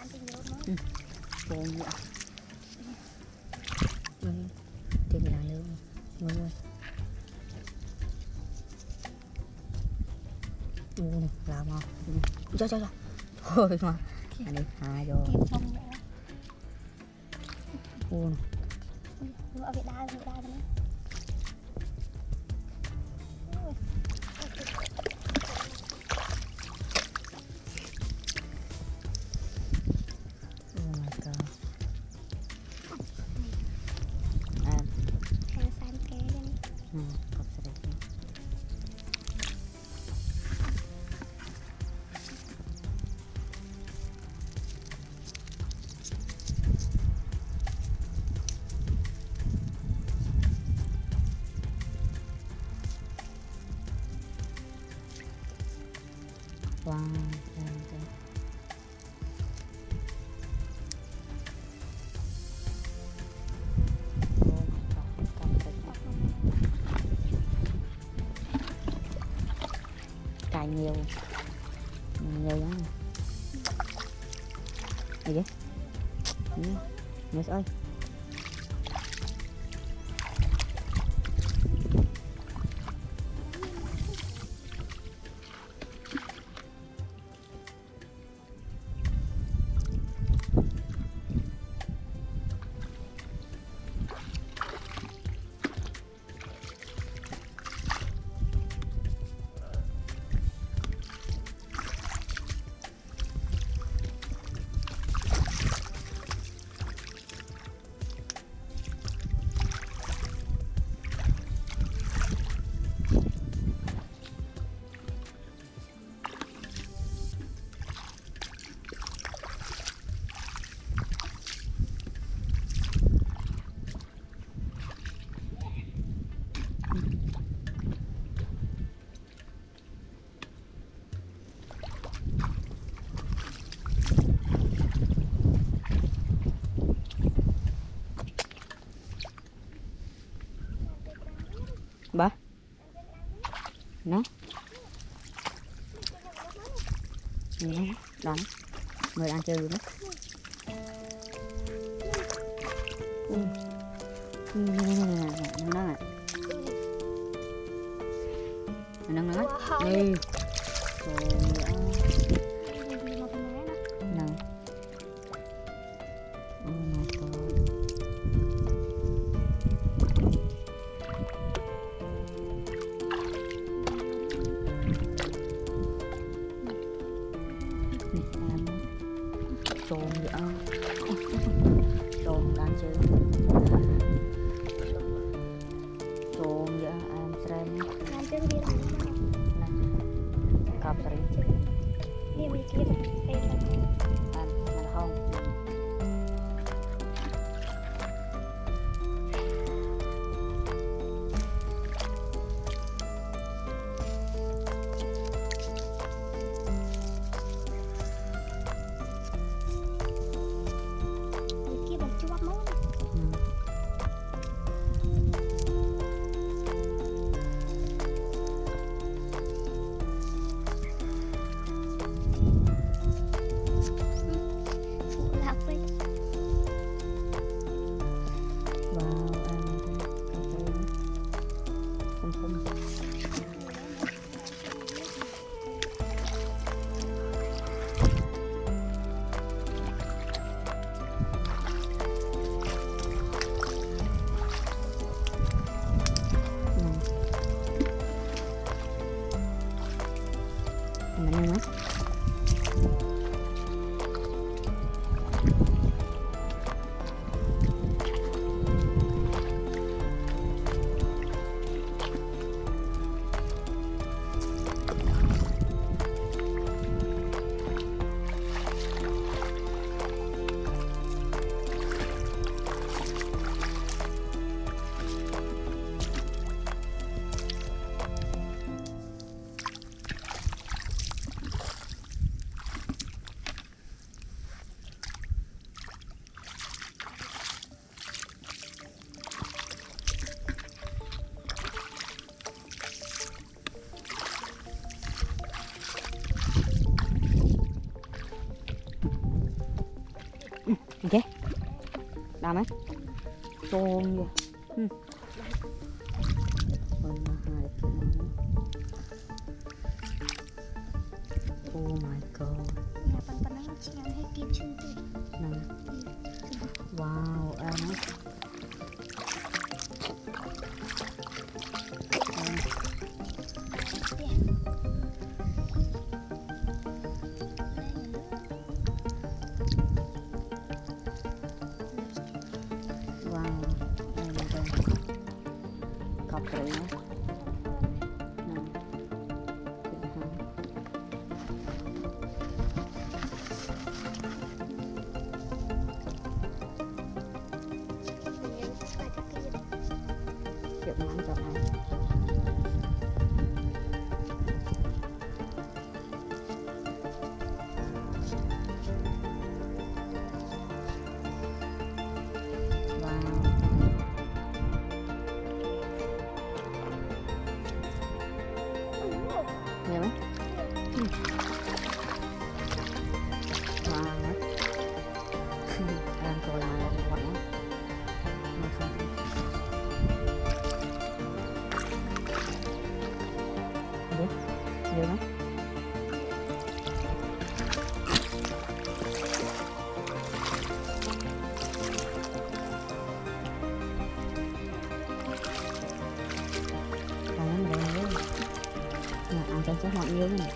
Ừ. Buồn vậy. Tìm lại luôn. Ngon quá. Làm ngon. Cho. Thôi mà. Anh đi hai vô. Buồn. Ở Việt Nam nữa. Cài nhiều lắm. Gì vậy? Người ơi. Ba nó đó người ăn chơi đó. Nó đi trồn vậy trồn đang chơi trồn vậy em xem cặp sợi đi mình kia ăn không mình ăn Ok. Đau mấy? Trôn vậy. Oh my god. Nhà pan nó chỉ ăn hết kim chân tươi. Nè. Wow, ăn á. Wow, đây là đây. Cọc rồi nhé. Nè. Chụp mắm cho anh. Nhiều mấy? Wow. Làm rồi là gọn lắm. Mà không. Nhiều. Nhiều lắm. Ăn cho mọi người này.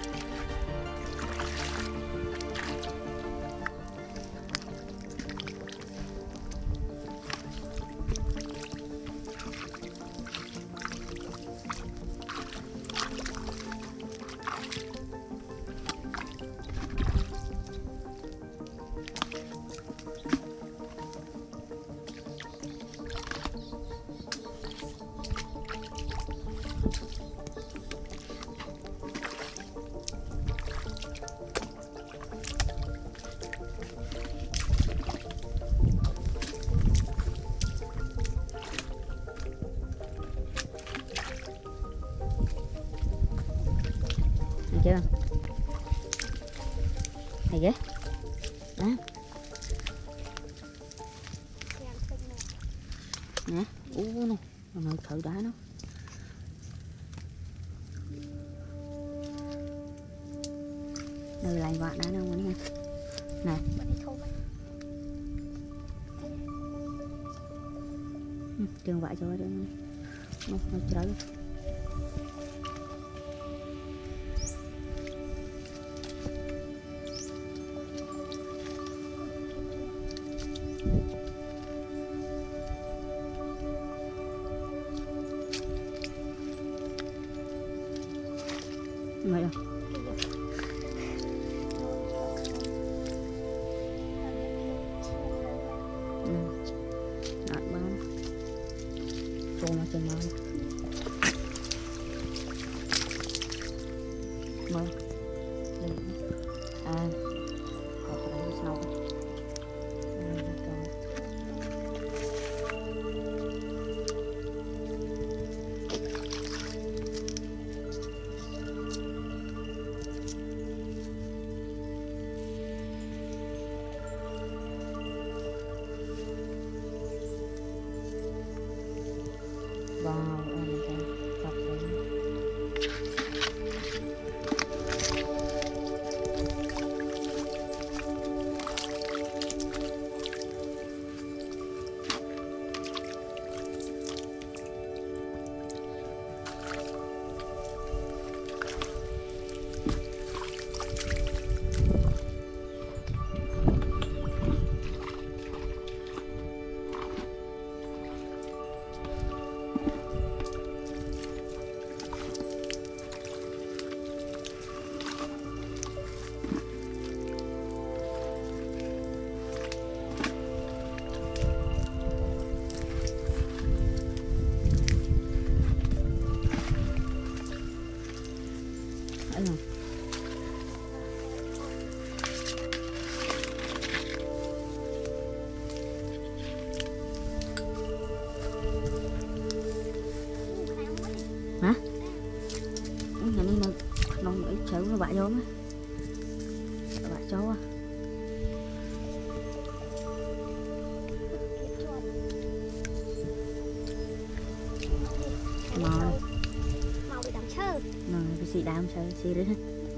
Chưa? Này ghê. Đó. Nè, nè, nó thử đá nó. Đây lại vạt đá đâu nha. Nè. Trường vại cho đây. Nó trời. Vậy đâu? Đợi bán. Cô nó trên món. Mời. À. Có cái đấy sau. Wow. xì đam sao xì đấy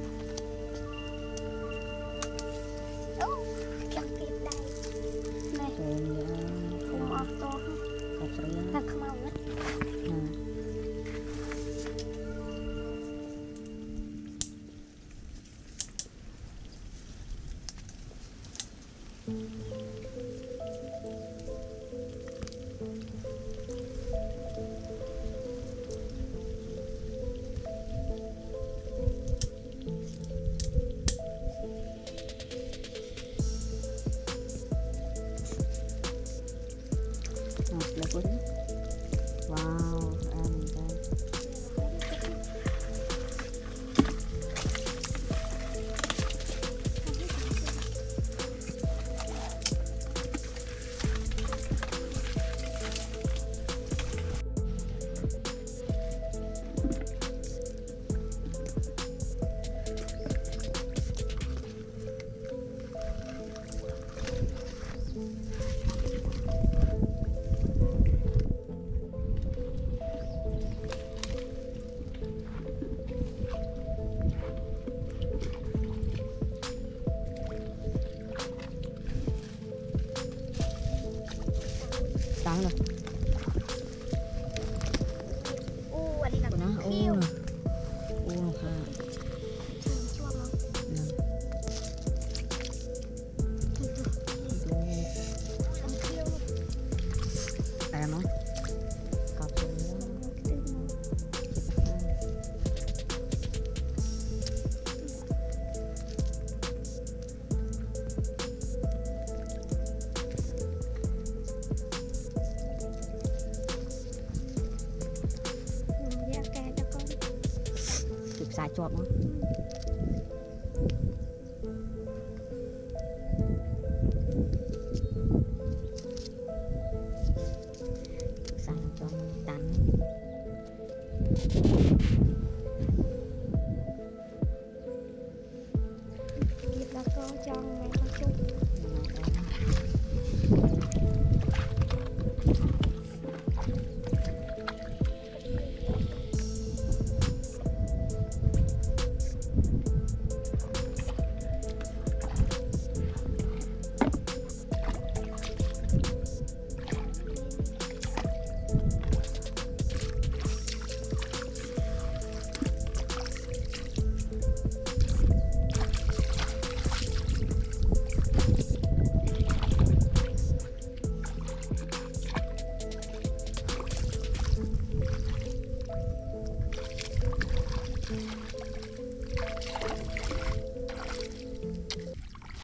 Ô, chắc tiệt đây. Này, không ọt to ha. cọc sợi Ta không mau hết. wow ăn đây sáng rồi Anh đi làm của nó khiêu. ha Trường chua mà. Làm khiêu. em nói cọc sợi Từ mà. Dạ, kè cho con. chụp xài chọp không